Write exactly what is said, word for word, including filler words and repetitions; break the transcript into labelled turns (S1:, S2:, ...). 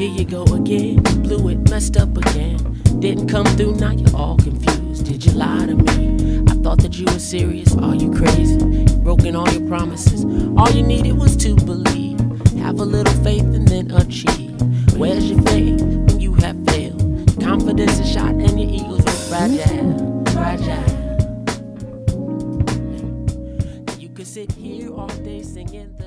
S1: Here you go again, blew it, messed up again. Didn't come through, now you're all confused. Did you lie to me? I thought that you were serious, are you crazy? You've broken all your promises, all you needed was to believe. Have a little faith and then achieve. Where's your faith when you have failed? Confidence is shot and your egos are fragile, fragile. You could sit here all day singing